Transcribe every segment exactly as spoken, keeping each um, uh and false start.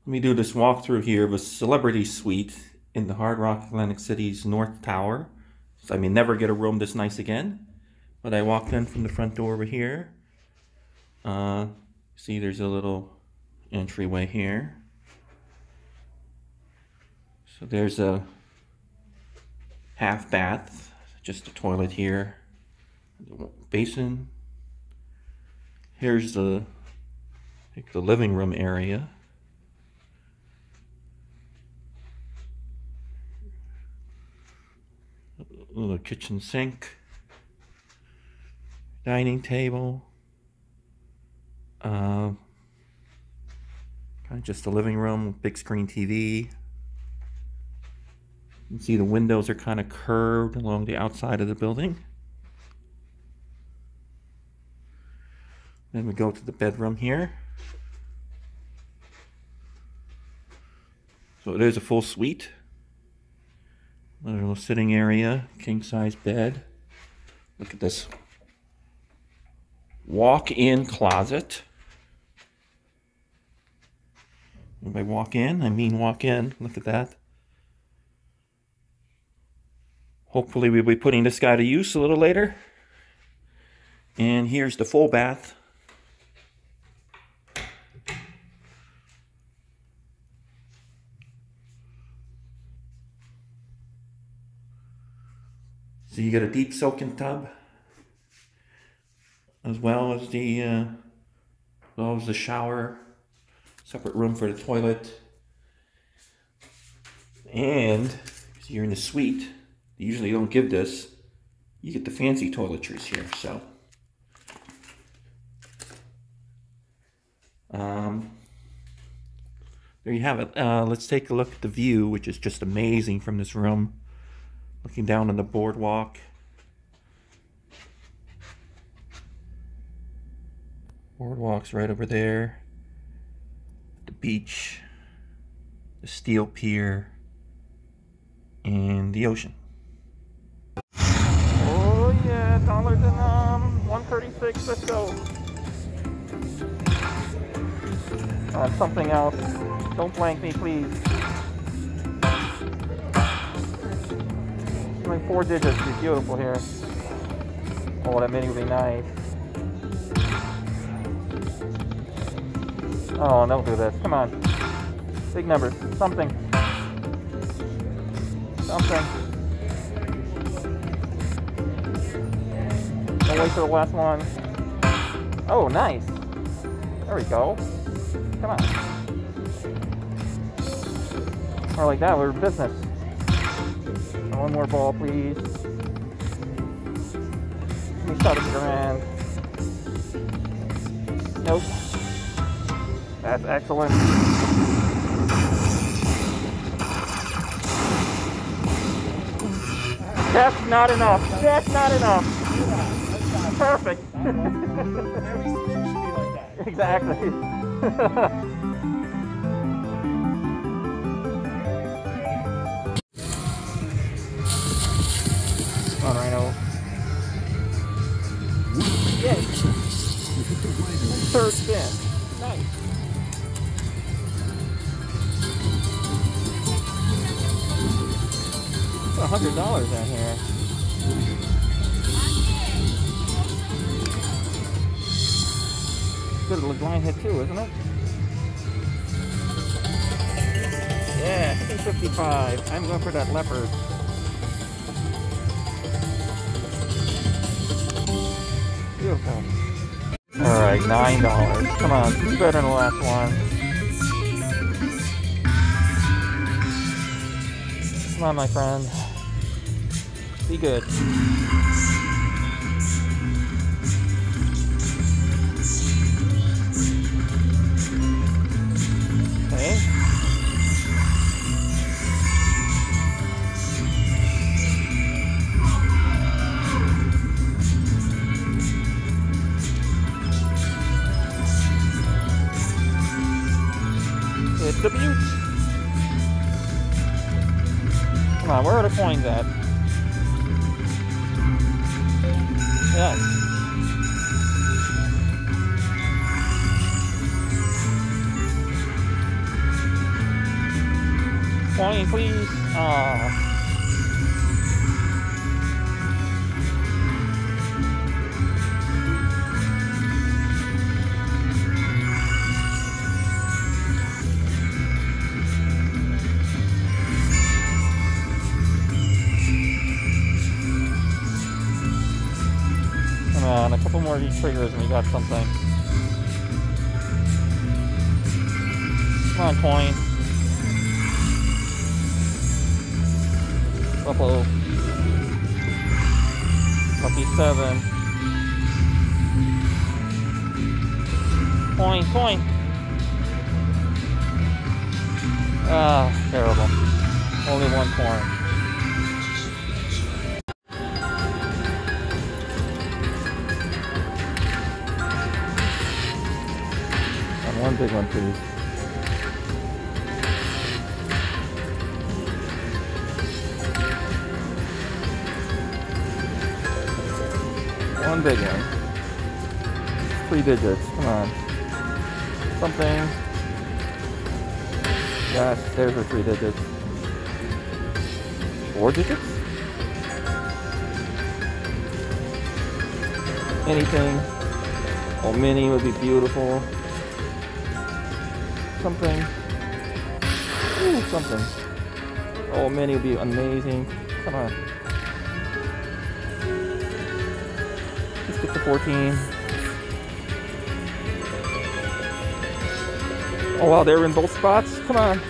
Let me do this walkthrough here of a celebrity suite in the Hard Rock Atlantic City's North Tower. So I may never get a room this nice again, but I walked in from the front door over here. Uh, see, there's a little entryway here. So there's a half bath, just a toilet here, the basin. Here's the, I think the living room area. A little kitchen sink, dining table, uh, kind of just a living room, big screen T V. You can see the windows are kind of curved along the outside of the building. Then we go to the bedroom here. So it is a full suite. A little sitting area, king size bed. Look at this walk-in closet. And by walk in, I mean walk in. Look at that. Hopefully we'll be putting this guy to use a little later. And here's the full bath. So you get a deep soaking tub, as well as the, uh, as well as the shower, separate room for the toilet, and because you're in the suite, they usually don't give this. You get the fancy toiletries here. So, um, there you have it. Uh, let's take a look at the view, which is just amazing from this room. Looking down on the boardwalk. Boardwalk's right over there. The beach, the steel pier, and the ocean. Oh yeah, dollars and um, one thirty-six. Let's go. Uh, something else. Don't blank me, please. Four digits would be beautiful here. Oh, that mini would be nice. Oh, don't do this. Come on. Big numbers. Something. Something. Don't wait for the last one. Oh, nice. There we go. Come on. More like that. We're in business. One more ball, please. Let me shot it around. Nope. That's excellent. That's not enough. That's not enough. Perfect. Every spin should be like that. Exactly. On Rhino. Yay! Third spin. Nice. A hundred dollars in here. Good little line hit too, isn't it? Yeah, two fifty-five. I'm going for that leopard. Beautiful. Alright, nine dollars. Come on, do better than the last one. Come on, my friend. Be good. Okay. It's the Butte. Come on, where are the coins at? Yes. twenty, please. Aw. Come on, a couple more of these triggers and we got something. Come on, coin. Buffalo. Lucky seven. Coin, coin. Ah, terrible. Only one coin. One big one, please. One big one. Three digits. Come on. Something. Yes, there's our three digits. Four digits? Anything. Oh, mini would be beautiful. Something. Ooh, something. Oh, mini would be amazing. Come on. Let's get to fourteen. Oh wow, they were in both spots. Come on.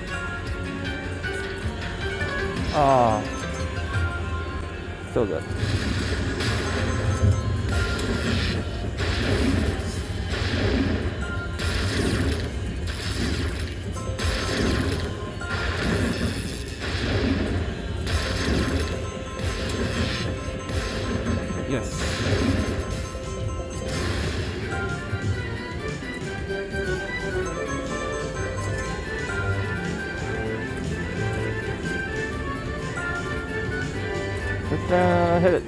Ah, oh, so good. Yes. Just uh, hit it.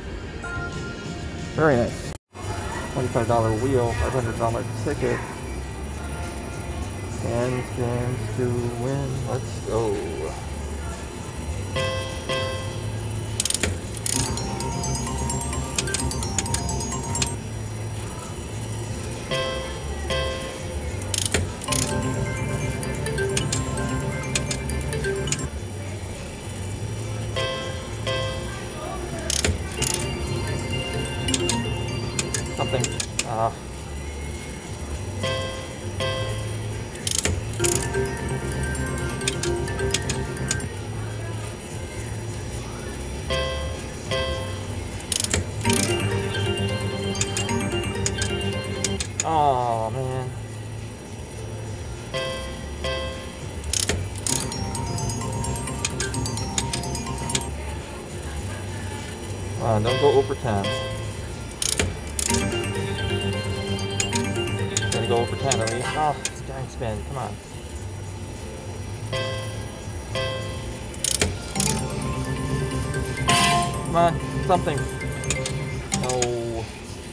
Very nice. twenty-five dollar wheel, five hundred dollar ticket. ten spins to win. Let's go. Something. Ah. Oh man. Uh, don't go over ten. Gotta go over ten at least. Oh, it's a darn spin. Come on. Come on, something. No.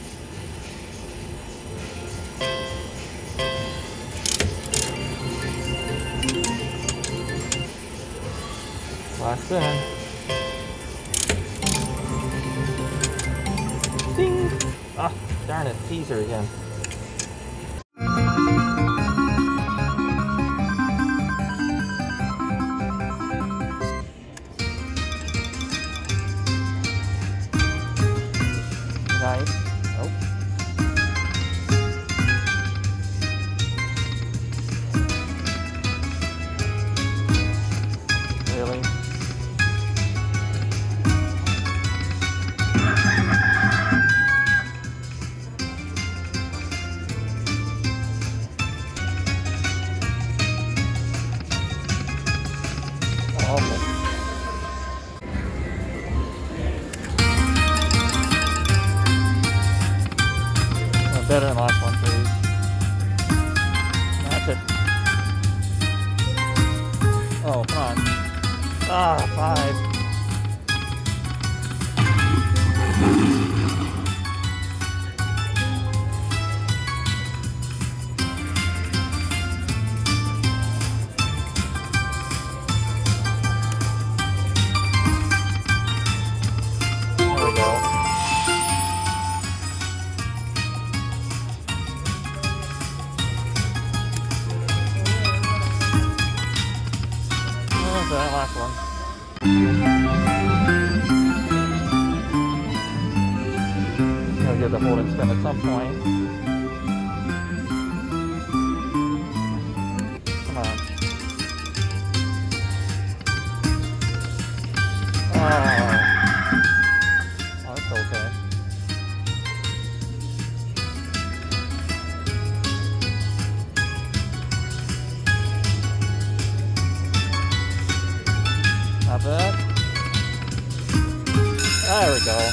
Last spin. Ding! Ah, darn it, teaser again. Nice. Nope. Really? Awful. Better than last one, please. That's it. Oh, come on. Ah, five. to hold and spin at some point. Come on. Oh, oh that's okay. Not bad. There we go.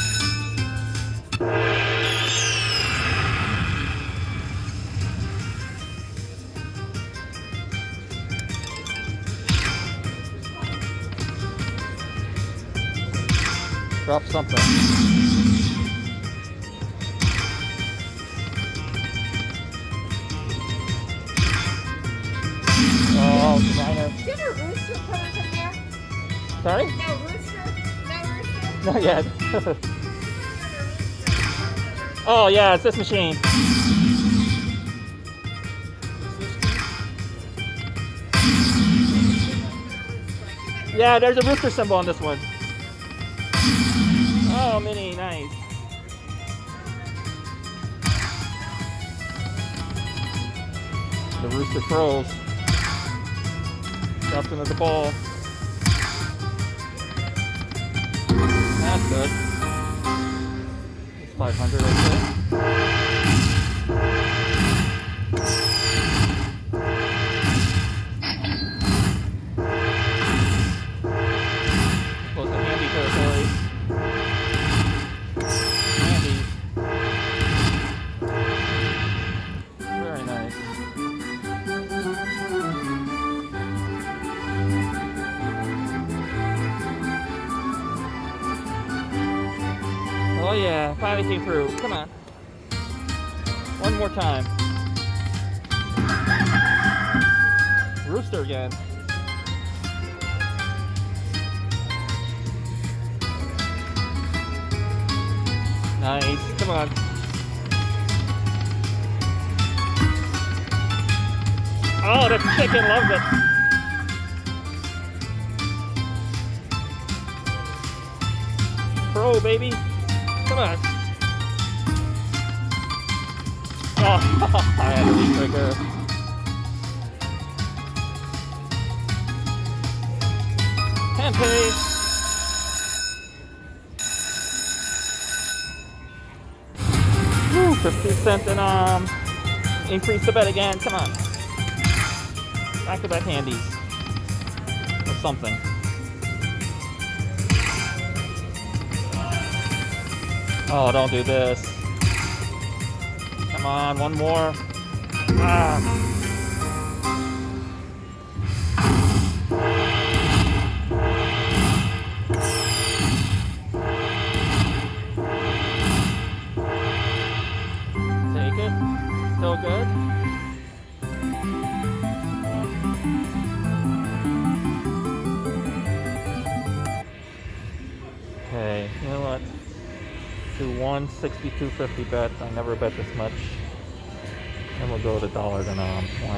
Drop something. Oh, minor. Did a rooster come in there? Sorry? No rooster? No rooster? Not yet. Oh yeah, it's this machine. Yeah, there's a rooster symbol on this one. Oh, Minnie, nice. The rooster throws. Drops into the ball. That's good. It's five hundred, I think. Close to handy territory. Handy. Very nice. Oh yeah, finally came through. Come on. One more time. Rooster again. Nice. Come on. Oh, the chicken loves it. Pro, baby. Come on. Oh, I had to be quicker. Hand pay. Woo, fifty cent and um, increase the bet again. Come on. Back to back handies. Or something. Oh, don't do this. Come on, one more. Ah. Take it. Still good. Okay, you know what? To one sixty-two fifty bet. I never bet this much. And we'll go with a dollar denom. Why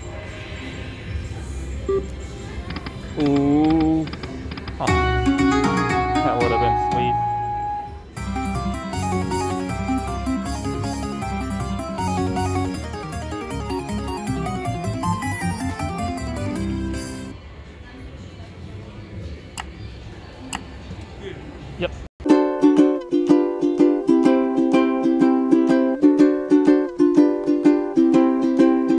not? Ooh. Huh. That would have been sweet.